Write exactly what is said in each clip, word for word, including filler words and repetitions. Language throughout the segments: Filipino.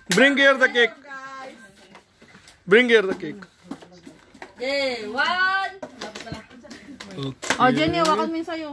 Bring here the cake. Bring here the cake. Okay, one. Okay. Oh, Jenny, hawakan mo yun sa'yo.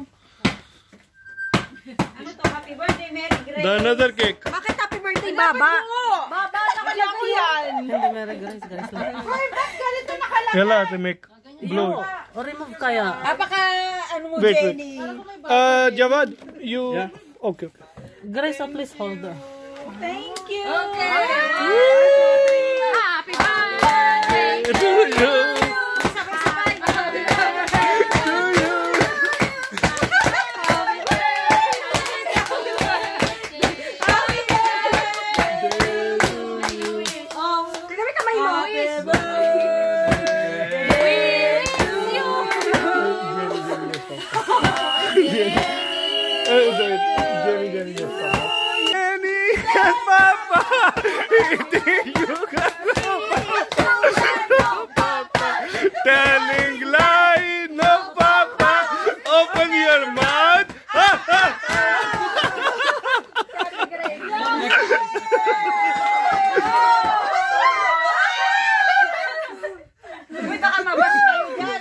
Ano to? Happy birthday, Mary Grace. The another cake. Bakit happy birthday, Baba? Baba, nakalaki yan. Hindi, Mary Grace, guys. Ay, ba't ganito nakalaki? Yala, to make blow. O, remove kaya. Apaka, ano mo, Wait, Jenny? Uh, Jawad, you... Okay, okay. Grace, oh, please hold her. Thank you. Okay. Happy birthday To you. Sabay-sabay. To you. Tignan mo kamay mo. Jenny, Jenny, yes, Papa. Jenny, yes, Papa. Eating you, no, Papa. Telling lie, no, Papa. Open your mouth. Uy, baka mabasa kayo dyan.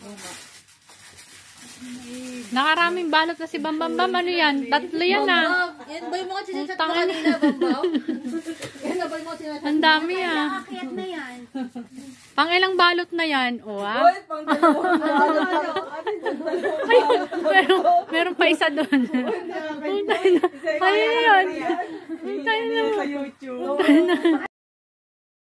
Nakaraming balot na si Bam Bam Bam. Ano yan? Tatlo yan ah. Yan ba yung mga chinachat mo Tangin. kanina, Bambaw? Yan na ba yung mga chinachat mo? Ang dami ah. Akit na yan. Pang ilang balot na yan? O ah. Uy, pang dalawa. Ayun, meron, meron pa isa doon. Ayun yun. Ayun yun. Sa YouTube.